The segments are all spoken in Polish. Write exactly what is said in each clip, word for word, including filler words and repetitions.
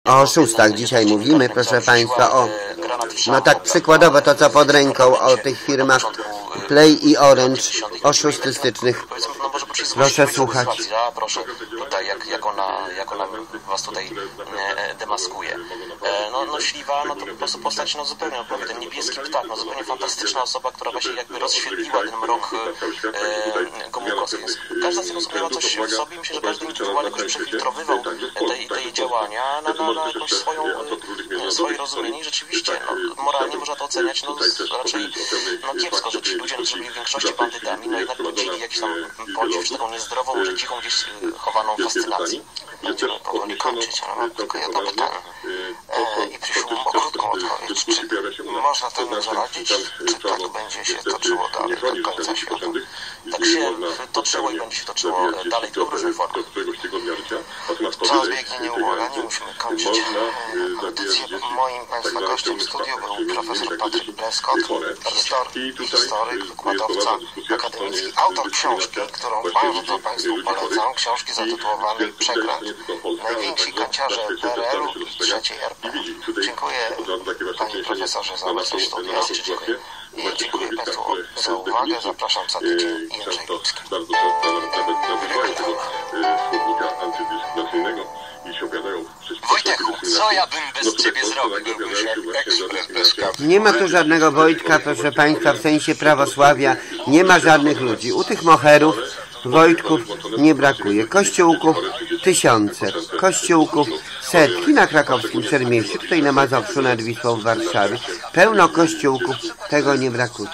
O oszustach dzisiaj mówimy, proszę Państwa, o, no tak przykładowo to, co pod ręką, o tych firmach Play i Orange, oszustystycznych. Proszę słuchać. Proszę tutaj, jak, jak, ona, jak ona was tutaj e, demaskuje. E, no, no Śliwa, no to po prostu postać, no zupełnie, no, ten niebieski ptak, no zupełnie fantastyczna osoba, która właśnie jakby rozświetliła ten mrok e, Gomułkowski. Więc każda z tych osób miała coś w sobie, myślę, że każdy indywidualnie jakoś przefiltrowywał te, te jej działania na, na, na jakąś swoją, e, swoje rozumienie i rzeczywiście, no, moralnie można to oceniać, no raczej no, kiepsko, że ci ludzie zrobili w większości bandytami, no jednak budzili jakiś tam podziw, czy taką niezdrową, może cichą gdzieś chowaną fascynację. Będziemy powoli kończyć, ale mam tylko jedno pytanie e, i prosiłbym o krótką odpowiedź. Czy można temu zaradzić, czy tak będzie się toczyło dalej do końca świata? Tak się toczyło i będzie się toczyło dalej, tylko w różnych formach. Czas biegnie nieubłaganie, musimy kończyć audycję. Moim Państwa gościem w studiu był profesor Patryk Bleskot, historyk, historyk, wykładowca akademicki, autor książki, którą bardzo Państwu polecam, książki zatytułowanej Przekręt. Najwięksi kanciarze P R L-u i trzeciej R P. Dziękuję Panie Profesorze za obecność w studiu. Dziękuję. I dziękuję Państwu za uwagę. Zapraszam za tydzień. Jędrzej Lipski. Bardzo często nawet nadużywają tego słownika antydyskryminacyjnego i się opowiadają. Wojteku, co ja bym bez Ciebie zrobił? Byłbyś jak ekspres bez kawy. Nie ma tu żadnego Wojtka, proszę Państwa, w sensie prawosławia. Nie ma żadnych ludzi. U tych moherów Wojtków nie brakuje. Kościółków tysiące. Kościółków setki na krakowskim Przedmieściu, tutaj na Mazowszu nad Wisłą w Warszawie. Pełno kościółków, tego nie brakuje.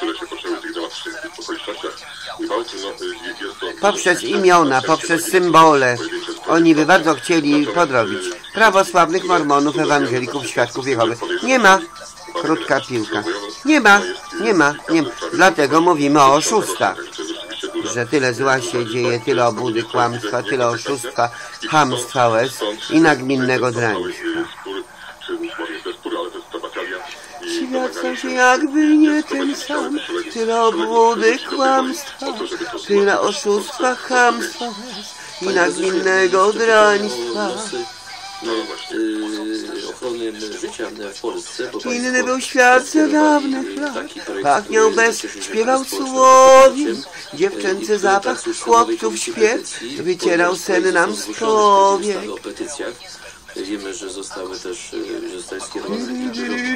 Poprzez imiona, poprzez symbole. Oni by bardzo chcieli podrobić prawosławnych, mormonów, ewangelików, świadków Jehowy. Nie ma. Krótka piłka. Nie ma, nie ma, nie ma. Dlatego mówimy o oszustach. Że tyle zła się dzieje, tyle obłudy, kłamstwa, tyle oszustwa, chamstwa łez i nagminnego draństwa. Świat stał się jakby nie ten sam, tyle obłudy, kłamstwa, tyle oszustwa, chamstwa łez i nagminnego draństwa. Ochrony życia w Polsce. Inny był świat za dawnych lat, pachniał bez, śpiewał słowiem, dziewczęcy zapach, chłopców śpiew, wycierał sen nam z powiek. Wiemy, że zostały też, że zostały skierowane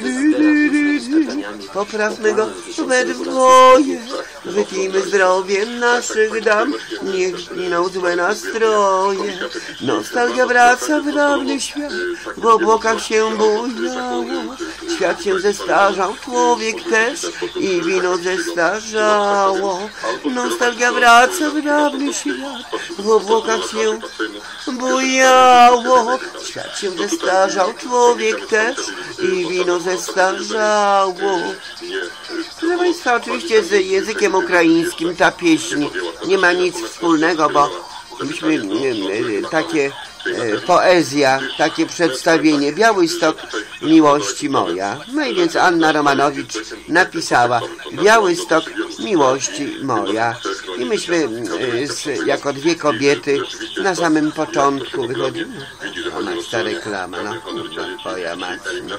poprawmy go we dwoje, wypijmy zdrowie naszych dam, niech giną złe nastroje. Nostalgia wraca w dawny świat, w obłokach się bujało, świat się zestarzał, człowiek też i wino zestarzało. Nostalgia wraca w dawny świat, w obłokach się bujało, świat się zestarzał, człowiek też i wino zestarzało. Proszę Państwa, oczywiście z językiem ukraińskim ta pieśń nie ma nic wspólnego, bo myśmy takie e, poezja, takie przedstawienie, Białystok miłości moja. No i więc Anna Romanowicz napisała Białystok miłości moja. I myśmy e, z, jako dwie kobiety na samym początku wychodzimy. Ona ta reklama, no twoja mać.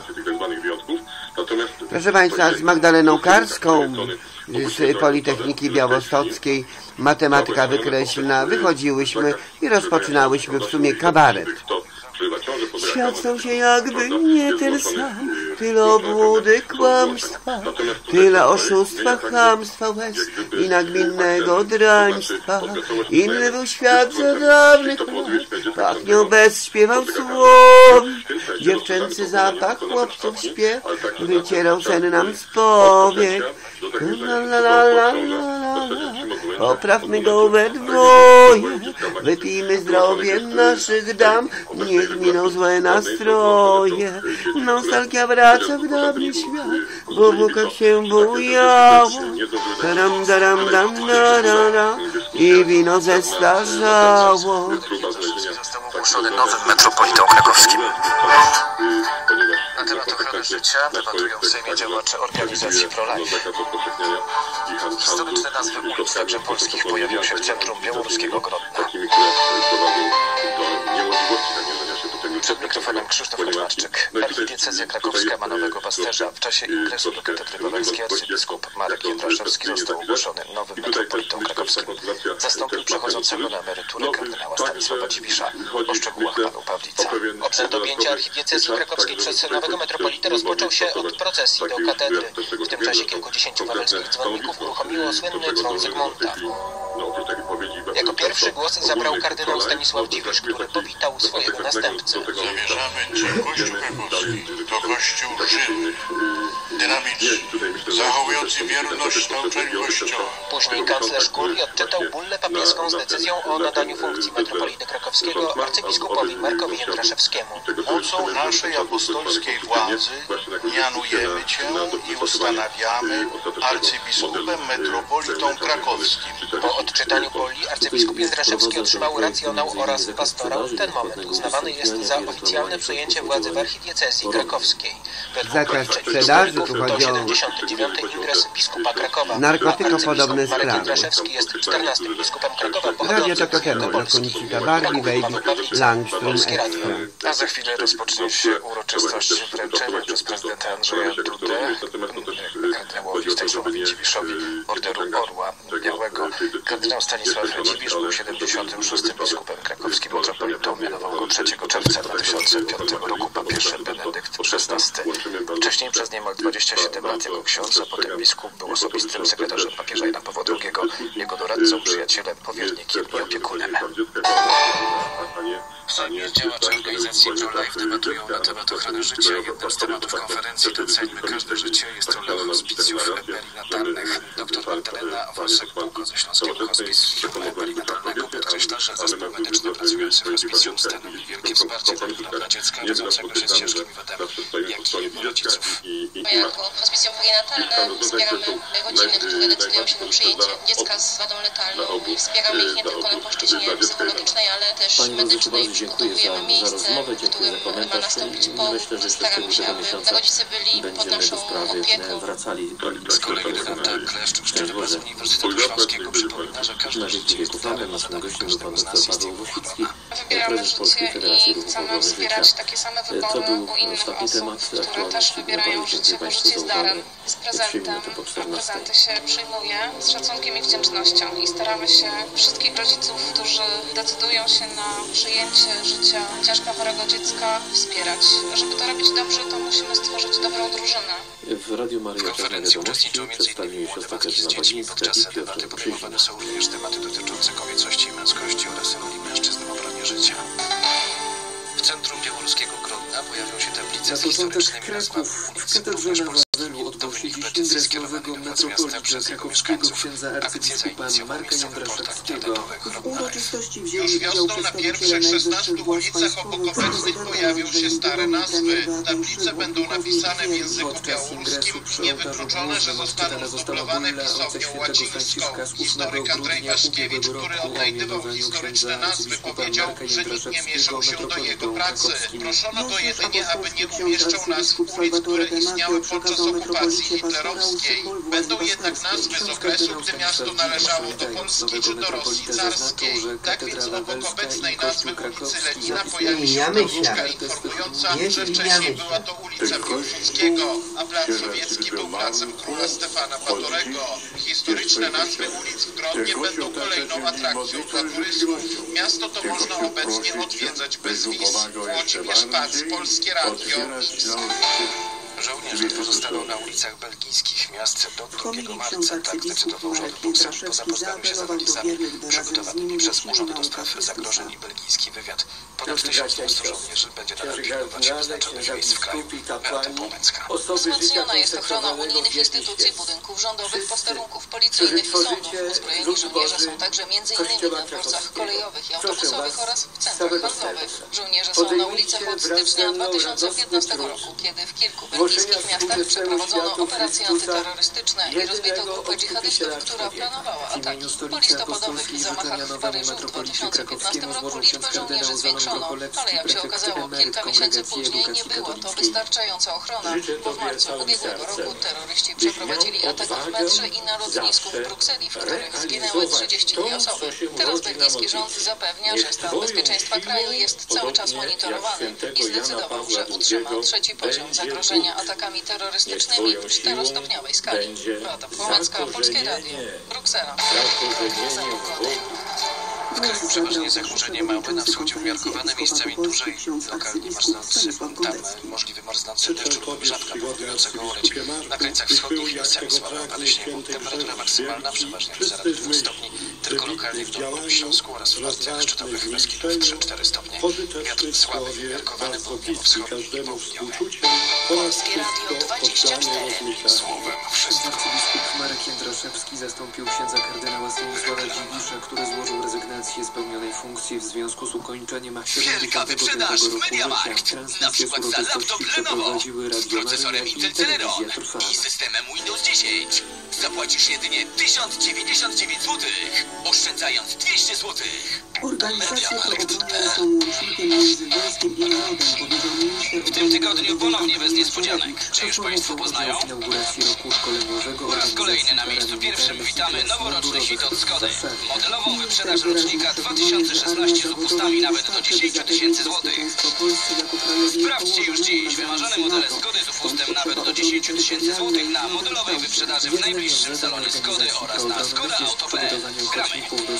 Proszę Państwa, z Magdaleną Karską z Politechniki Białostockiej, matematyka wykreślna, wychodziłyśmy i rozpoczynałyśmy w sumie kabaret. Świat stał się jakby nie ten sam, tyle obłudy, kłamstwa, tyle oszustwa, chamstwa, łez i nagminnego draństwa. Inny był świat za dawnych lat, pachniał bez, śpiewał słowi, dziewczęcy zapach, chłopców śpiew, wycierał sen nam z powiek. La, la, la, la, la, la. Poprawmy go we dwoje, wypijmy zdrowie naszych dam, niech miną złe nastroje. Nostalgia wraca w dawny świat, w obłokach się bujało, daram, daram, dam, darara, i wino zestarzało. Został ogłoszony nowym metropolitą krakowskim. Na temat ochrony życia debatują w Sejmie działacze organizacji pro-life. Historyczne nazwy ulic, także polskich, pojawią się w centrum białoruskiego Grodna. Przed mikrofonem Krzysztof Kaczmarczyk. Archidiecezja krakowska ma nowego pasterza. W czasie ingresu do katedry wawelskiej arcybiskup Marek Jędraszewski został ogłoszony nowym metropolitą krakowskim. Zastąpił przechodzącego na emeryturę kardynała Stanisława Dziwisza. O szczegółach Paweł Pawlica. Obrzęd objęcia archidiecezji krakowskiej przez nowego metropolitę rozpoczął się od procesji do katedry. W tym czasie kilkudziesięciu wawelskich dzwonników uruchomiło słynny dzwon Zygmunta. Jako pierwszy głos zabrał kardynał Stanisław Dziwisz, który powitał swojego następcę. Zamierzamy, że Kościół krakowski to Kościół żywy, dynamiczny, zachowujący wierność nauczaniu Kościoła. Później kanclerz kurii odczytał bullę papieską z decyzją o nadaniu funkcji metropolity krakowskiego arcybiskupowi Markowi Jędraszewskiemu. Mocą naszej apostolskiej władzy mianujemy Cię i ustanawiamy arcybiskupem metropolitą krakowskim. Po odczytaniu bulli arcybiskup Jędraszewski otrzymał racjonał oraz pastorał. Ten moment uznawany jest za oficjalne przejęcie władzy w archidiecezji krakowskiej. Zakaz sprzedaży, tu chodzi o siedemdziesiąty dziewiąty ingres biskupa Krakowa. narkotykopodobne Marek sprawy. Jędraszewski jest czternastym biskupem Krakowa Radio pochodzącym to z temat, Wielkopolski. Rakonicita Barwi, Wejdi, Langstrom, Ekstra. A za chwilę rozpocznie się uroczystość wręczenia przez prezydenta Andrzeja Dudę kardynałowi Stanisławowi Dziwiszowi Orderu Orła Białego. Kardynał Stanisław Dziwisz był siedemdziesiątym szóstym biskupem krakowskim metropolitą. Mianował go trzeciego czerwca dwa tysiące piątego roku papież Benedykt szesnasty. Wcześniej przez niemal dwadzieścia siedem lat jako ksiądz, a potem biskup był osobistym sekretarzem papieża Jana Pawła drugiego, jego doradcą, przyjacielem, powiernikiem i opiekunem. W Sejmie działacze organizacji pro-life debatują na temat ochrony życia. Jednym z tematów konferencji Doceńmy każde życie jest rola hospicjów perinatalnych. Doktor Magdalena Wolsek-Bułko ze Śląskiego Hospicjum Perinatalnego podkreśla, że zespół medyczny pracujący w hospicjum stanowi wielkie wsparcie zarówno dla dziecka rodzącego się z ciężkimi wadami, jak i jego rodziców. My jako hospicjum perinatalne wspieramy rodziny, które decydują się na przyjęcie dziecka z wadą letalną i wspieramy ich nie tylko na płaszczyźnie psychologicznej, ale też medycznej. Przygotowujemy miejsce, w którym ma nastąpić połóg. Staramy się, aby rodzice byli pod naszą opieką. Z kolei Renata Kleszcz, szczerowa z Uniwersytetu Śląskiego, przypomina, że każde życie jest darem, a zadaniem każdego z nas jest jego ochrona. Wybieramy życie i chcemy wspierać takie same wybory u innych osób, które też wybierają życie, bo życie jest darem, jest prezentem, a prezenty się przyjmuje z szacunkiem i wdzięcznością i staramy się wszystkich rodziców, którzy decydują się na przyjęcie życia ciężko chorego dziecka wspierać. Żeby to robić dobrze, to musimy stworzyć dobrą drużynę. W Radiu Maryja W konferencji uczestniczą między innymi młode matki z dziećmi. Podczas debaty podejmowane są również tematy dotyczące kobiecości i męskości oraz roli mężczyzn w obronie życia. W centrum białoruskiego Grodna pojawią się tablice z historycznymi nazwami ulic. Również polski ruch do wynik petycji skierowanej do władz miasta przez jego mieszkańców. Akcję zainicjował miejscowy portal internetowy Grodna Live. Już wiosną na pierwszych szesnastu ulicach obok obecnych pojawią się stare nazwy. Tablice będą napisane w języku białoruskim i niewykluczone, że zostaną zdublowane pisownią łacińską. Historyk Andrzej Waszkiewicz, który odnajdywał historyczne nazwy, powiedział, że nikt nie mieszał się do jego pracy. Proszono go jedynie, aby nie umieszczał nazw ulic, które istniały podczas okupacji hitlerowskiej. Będą jednak nazwy z okresu, gdy miasto należało do Polski czy do Rosji carskiej. Tak więc obok obecnej nazwy ulicy Lenina pojawi się tabliczka informująca, że wcześniej była to ulica Piłsudskiego, a plac Sowiecki był placem króla Stefana Batorego. Historyczne nazwy ulic w Grodnie będą kolejną atrakcją dla turystów. Miasto to można obecnie odwiedzać bez wiz. Włodzimierz Pac, Polskie Radio, Minsk. Żołnierze pozostaną na ulicach belgijskich miast do drugiego marca. Tak decydował rząd Brukseli po zapoznaniu się z analizami przygotowanymi przez Urząd do Spraw Zagrożeń belgijski wywiad. Ponad tysiąc dwieście żołnierzy będzie nadal pilnować wyznaczonych miejsc w kraju. Beata Płomecka. Wzmocniona jest ochrona unijnych instytucji, budynków rządowych, posterunków policyjnych i sądów. Uzbrojeni żołnierze są także między innymi na dworcach kolejowych i autobusowych oraz w centrach handlowych. Żołnierze są na ulicach od stycznia dwa tysiące piętnastego roku, kiedy w kilku brytyjskich miastach przeprowadzono operacje antyterrorystyczne i rozbito grupę dżihadystów, która planowała ataki. Po listopadowych zamachach w Paryżu w dwa tysiące piętnastym roku liczbę żołnierzy zwiększono, ale jak się okazało, kilka miesięcy później nie było to wystarczająca ochrona, bo w marcu ubiegłego roku terroryści przeprowadzili atak w metrze i na lotnisku w Brukseli, w których zginęły trzydzieści dwie osoby. Teraz belgijski rząd zapewnia, że stan bezpieczeństwa kraju jest cały czas monitorowany i zdecydował, że utrzyma trzeci poziom zagrożenia atakami terrorystycznymi w czterostopniowej skali. Beata Płomecka, Polskie Radio, Bruksela. W kraju przeważnie zagrożenie małe, na wschodzie umiarkowane, miejscami duże i lokalnie marznący. Tam możliwy marznący deszcz lub rzadka powodującego uleć. Na krańcach wschodnich miejscami słabo opady śniegu. Temperatura maksymalna przeważnie do zera do dwóch stopni. Tylko lokalnie w Dolnym Śląsku oraz w partiach szczytowych Beskidów trzy cztery stopnie. Wiatr słaby, umiarkowany południowo-wschodni i południowy. Polskie Radio dwadzieścia cztery. Słowem wszystko. Arcybiskup Marek Jędraszewski zastąpił księdza kardynała Stanisława Dziwisza, który złożył rezygnację z pełnionej funkcji w związku z ukończeniem siedemdziesiątego piątego roku życia. Transmisję z uroczystości przeprowadziły Radio Maryja i Telewizja Trwała. I systemem Windows dziesięć. Zapłacisz jedynie tysiąc dziewięćdziesiąt dziewięć złotych, oszczędzając dwieście złotych. Organizacje proobrony są łącznikiem między wojskiem i narodem, powiedział minister. W tym tygodniu ponownie bez niespodzianek. Czy już Państwo poznają? Po raz kolejny na miejscu pierwszym witamy noworoczny hit od Skody. Modelową wyprzedaż rocznika dwa tysiące szesnaście z upustami nawet do dziesięć tysięcy złotych. Sprawdźcie już dziś wymarzone modele Skody z upustem nawet do dziesięć tysięcy złotych na modelowej wyprzedaży w najbliższym salonie Skody oraz na skoda auto kropka pe el. Gramy!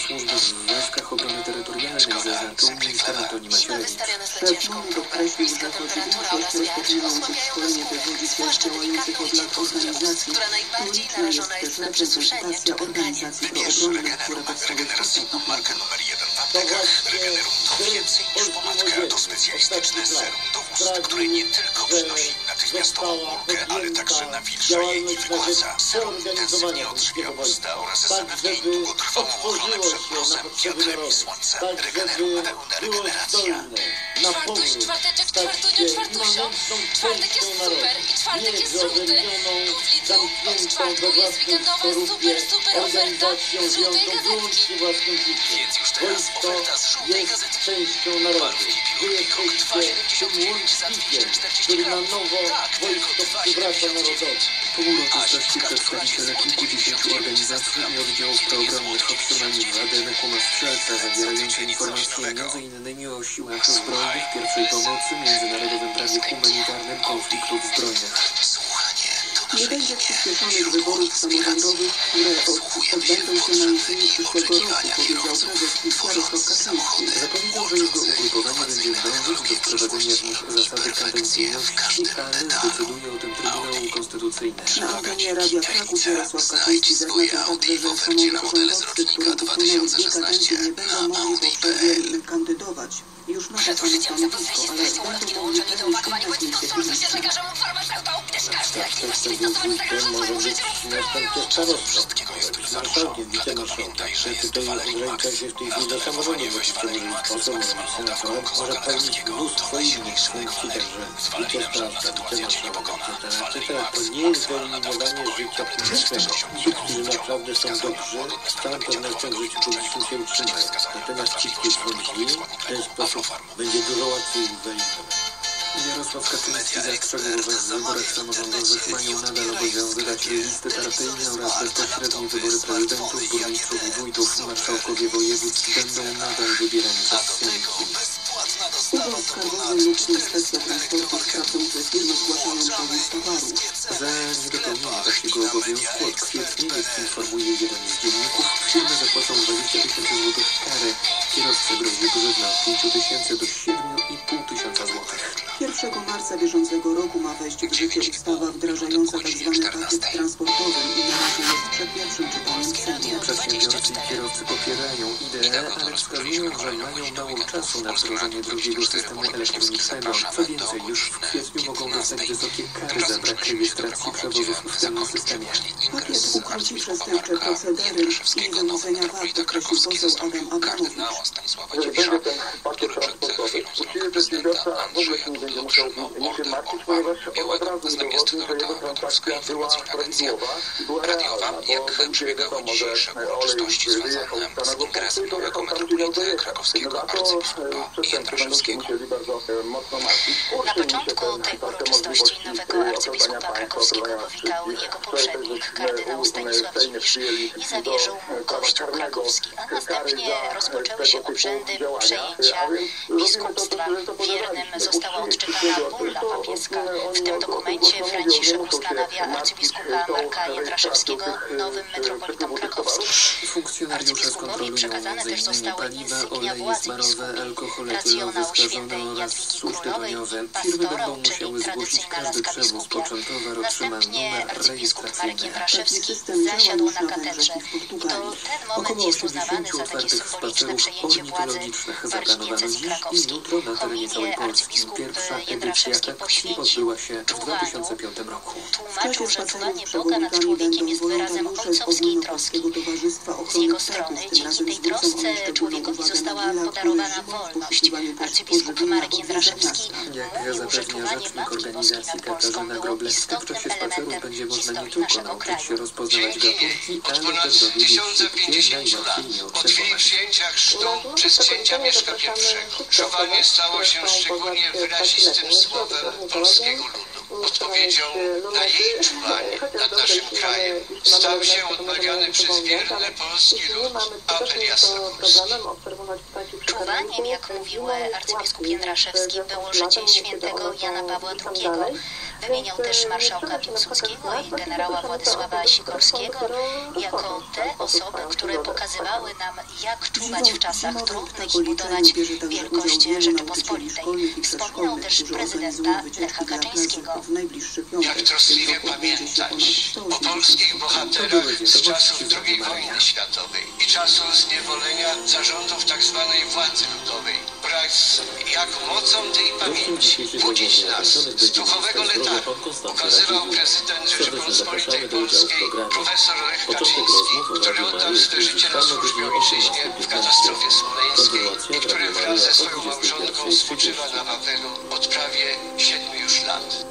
Siła wystawiona za ciężką próbę, niska temperatura oraz wiatr osłabiają skórę, zwłaszcza delikatną i cienką skórę, która najbardziej narażona jest na przesuszenie czy pękanie. Wybierz Regenerum regeneracyjną markę numer jeden w aptekach. Regenerum to więcej niż pomadka. To specjalistyczne serum do ust, które nie tylko przynosi natychmiastową ulgę, ale także nawilża je i wygładza. Serum intensywnie odżywia usta oraz zapewnia im długotrwałą ochronę przed mrozem, wiatrem i słońcem. Regenerum pełna regeneracja. Czwartuś, czwarteczek, czwartuniu, czwartusio. Czwartek jest super i czwartek jest żółty. Tu w Lidlu od czwartku jest weekendowa super, super oferta żółtej gazetki. Więc już teraz oferta z żółtej gazetki. Malutki piórnik Kok dwa siedemdziesiąt dziewięć za dwieście czterdzieści gramów. Tak, tylko dwa siedemdziesiąt dziewięć. Po uroczystości przedstawiciele kilkudziesięciu organizacji i oddziałów programowych otrzymali w Wademeku na strzelca zawierające informacje między innymi o siłach zbrojnych, pierwszej pomocy, międzynarodowym prawie humanitarnym, konfliktów zbrojnych. Nie będzie przyspieszonych wyborów samorządowych, które odbędą się na jesieni przyszłego roku, powiedział prezes PiS Jarosław Kaczyński. Zapowiedział, że jego ugrupowanie będzie dążyć do wprowadzenia w nich zasady kadencyjności, ale decyduje o tym Trybunał Konstytucyjny. Na antenie Radia Kraków Jarosław Kaczyński zaznaczył także, że samorządowcy, którzy usunęli dwie kadencje, nie będą mogli powtórnie kandydować. Już nowe Przed użyciem stanowisko, zapowiedzi ale treścią będą urodzili mogli łączenie do pewnie opakowań ściągać błędnych niektóre sponsorze lekarzom, farmaceutą, gdyż każdy jak niewłaściwie stosowany zagrożeń swoim życiem lub zdrowiu. Wszystkiego jest za dużo, dlatego pamiętaj, że jest to Valerii Max. Masz telefonie, weź Valerii Max z maksymalną dawką kozaka tarskiego do najsilniejszego Valerii. Z Valerinem żadna sytuacja cię nie pokona. Valerii Max, maksymalna dawka spokoju, tablety czterdzieści milionów naprawdę są dobrzy, z całą pewnością w życiu publicznym się utrzymają. Natomiast ci, którzy są źli, w ten sposób będzie dużo łatwiej ich wyeliminować. Jarosław Kaczyński zastrzegł, że w wyborach samorządowych mają nadal obowiązywać listy partyjne oraz bezpośrednie wybory prezydentów, burmistrzów i wójtów. Marszałkowie województw będą nadal wybierani przez sędziów. Urząd Skarbowy lub Inspekcja Transportu sprawdzą firmy zgłaszające wywóz towaru. Za niedopełnienie takiego obowiązku od kwietnia, jak informuje jeden z dzienników, firmy zapłacą dwadzieścia tysięcy złotych kary. Kierowca grozi grzywna od pięciu tysięcy do siedmiu i pół tysiąca złotych. pierwszego marca bieżącego roku ma wejść w życie ustawa wdrażająca tzw. pakiet transportowy i na razie jest przed pierwszym czytaniem w Sejmie. Przedsiębiorcy i kierowcy popierają ideę, ale wskazują, że mają mało czasu na wdrożenie drugiego systemu elektronicznego. Co więcej, już w kwietniu mogą dostać wysokie kary za brak rejestracji przewozów w tym systemie. Pakiet ukróci przestępcze procedery i wyłudzenia V A T, podkreślił poseł Adam Abramowicz. Stanisława Dziwisza, który przed chwilą z rąk prezydenta Andrzeja Dudy otrzymał order Orła Białego. Natomiast dodała Piotrowska informacyjna agencja radiowa, jak przebiegały dzisiejsze uroczystości związane z ingresem nowego metropolity krakowskiego arcybiskupa Jędraszewskiego. Na początku tej uroczystości nowego arcybiskupa krakowskiego powitał jego poprzednik, kardynał Stanisław Dziwisz, i zawierzył mu Kościół krakowski, a następnie rozpoczęły się obrzędy przejęcia biskupstwa. Wiernym została odczytana bulla papieska. W tym dokumencie Franciszek ustanawia arcybiskupa Marka Jędraszewskiego nowym metropolitą krakowskim. Arcybiskupowi przekazane też zostały insygnia władzy biskupiej, racjonał świętej Jadwigi Królowej, pastorał, czyli tradycyjna laska biskupia. Następnie arcybiskup Marek Jędraszewski zasiadł na katedrze. I to ten moment jest uznawany za takie symboliczne przejęcie władzy w archidiecezji krakowskiej. Homilię arcybiskup Jędraszewski poświęcił czuwaniu. Tłumaczył, że czuwanie Boga nad człowiekiem jest wyrazem ojcowskiej troski. Z jego strony dzięki tej trosce człowiekowi została podarowana wolność. Arcybiskup Marek Jędraszewski mówił, że czuwanie Matki Boskiej nad Polską było istotnym elementem historii naszego kraju. Od ponad tysiąca pięćdziesięciu lat, po chwili przyjęcia chrztu przez księcia Mieszka pierwszego, czuwanie stało się szczególnie wyrazistym słowem polskiego ludu. Odpowiedzią na jej czuwanie nad naszym krajem stał się odmawiany przez wierny polski lud apel jasnogórski. Czuwaniem, jak mówił arcybiskup Jędraszewski, było życie świętego Jana Pawła drugiego. Wymieniał też marszałka Piłsudskiego i generała Władysława Sikorskiego jako te osoby, które pokazywały nam, jak czuwać w czasach trudnych i budować wielkość Rzeczypospolitej. Wspominał też prezydenta Lecha Kaczyńskiego. Jak troskliwie pamiętać o polskich bohaterach z czasów drugiej wojny światowej i czasu zniewolenia zarządów tzw. władzy ludowej, wraz jak mocą tej pamięci budzić nas z duchowego letargu, ukazywał prezydent Rzeczypospolitej Polskiej profesor Lech Kaczyński, który oddał swe życie na służbie ojczyźnie w katastrofie smoleńskiej i który wraz ze swoją małżonką spoczywa na Wawelu od prawie siedmiu już lat.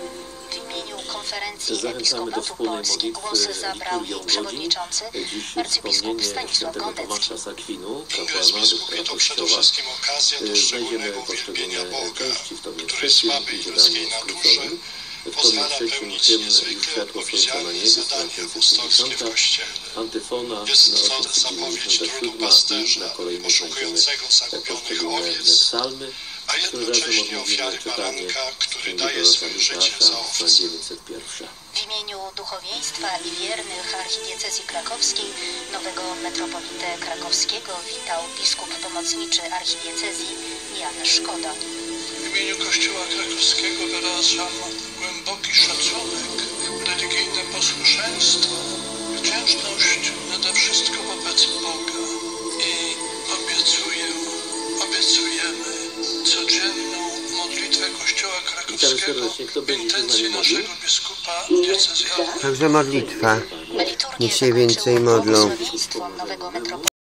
Konferencji Episkopatu Polski głos zabrał jej przewodniczący arcybiskup Stanisław Gondecki. Ingres biskupie to przede wszystkim okazja do szczególnego uwielbienia Boga, który słabej ludzkiej naturze pozwala pełnić niezwykle odpowiedzialne zadanie apostolskie w Kościele. Jest to zapowiedź trudu pasterza poszukującego zagubionych owiec, a jednocześnie ofiary baranka, który daje swoje życie za owce. W imieniu duchowieństwa i wiernych archidiecezji krakowskiej nowego metropolitę krakowskiego witał biskup pomocniczy archidiecezji Jan Szkoda. W imieniu Kościoła krakowskiego wyrażam głęboki szacunek, religijne posłuszeństwo, wdzięczność nade wszystko wobec Boga i obiecuję, obiecujemy codzienną modlitwę Kościoła krakowskiego w intencji naszego biskupa diecezjalnego. Także modlitwa. Niech się więcej modlą.